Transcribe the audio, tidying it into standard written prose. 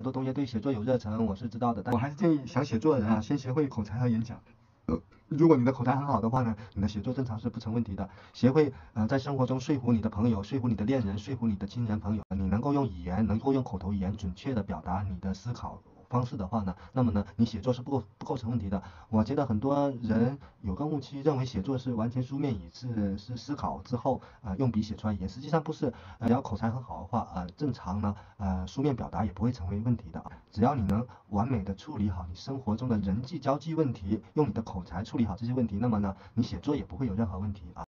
很多同学对写作有热忱，我是知道的，但我还是建议想写作的人啊，先学会口才和演讲。如果你的口才很好的话呢，你的写作正常是不成问题的。学会在生活中说服你的朋友，说服你的恋人，说服你的亲人朋友，你能够用语言，能够用口头语言准确的表达你的思考方式的话呢，那么呢，你写作是不构成问题的。我觉得很多人有个误区，认为写作是完全书面语，是思考之后用笔写出来语言，实际上不是。只要口才很好的话，正常呢书面表达也不会成为问题的。只要你能完美的处理好你生活中的人际交际问题，用你的口才处理好这些问题，那么呢，你写作也不会有任何问题啊。